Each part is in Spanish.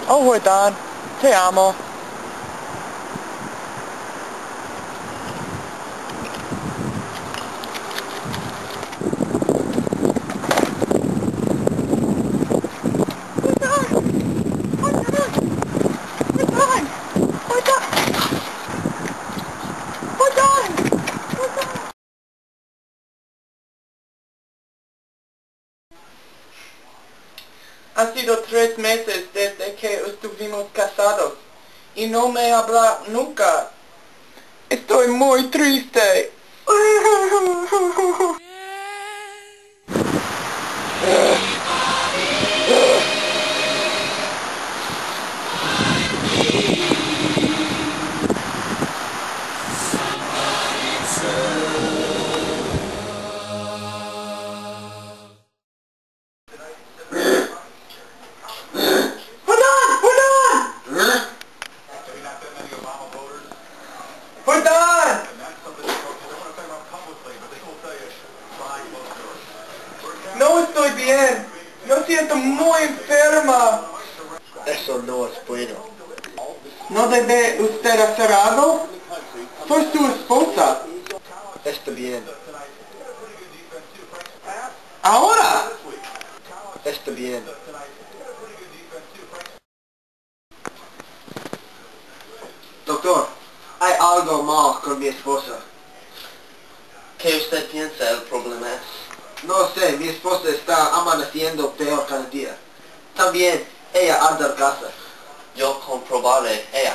Oh, Jordan, te amo. Ha sido 3 meses desde que estuvimos casados y no me habla nunca. Estoy muy triste. Jordan! No estoy bien. Me siento muy enferma. Eso no es bueno. ¿No debe usted hacer algo? Soy su esposa. Está bien. ¿Ahora? Está bien. Doctor, hay algo mal con mi esposa. ¿Qué usted piensa el problema es? No sé, mi esposa está amaneciendo peor cada día. También, ella adelgaza. Yo comprobaré ella.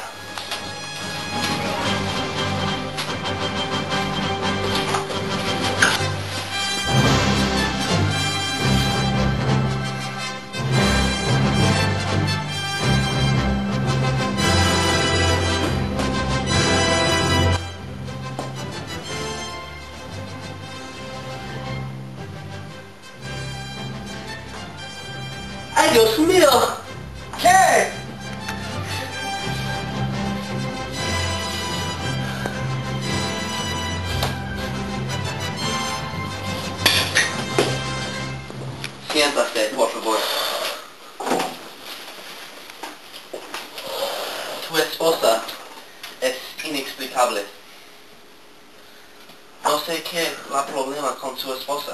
¡Ay, Dios mío! ¿Qué? Siéntase, por favor. Tu esposa es inexplicable. No sé qué es el problema con su esposa.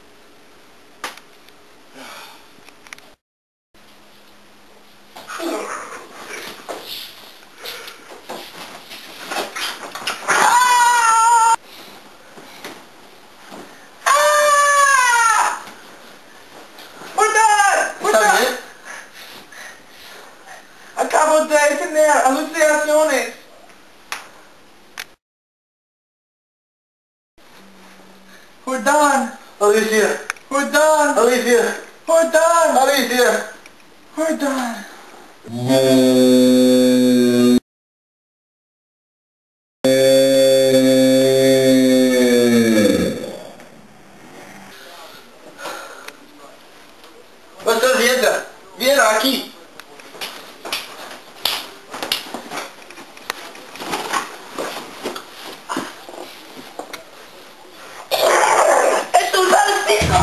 ¿Está bien? Acabo de tener alucinaciones. Jordan, Alicia, Jordan, Alicia, Jordan, Alicia. Jordan. ¿Estás viendo? Viene aquí. ¡Es un maldito!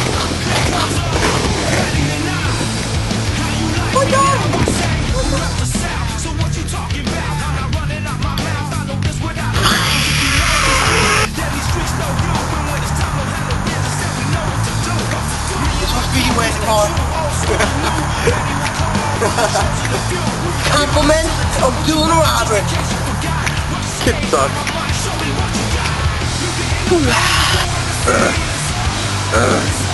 Oh my God! working hard. Compliments of doing Robert. It sucks.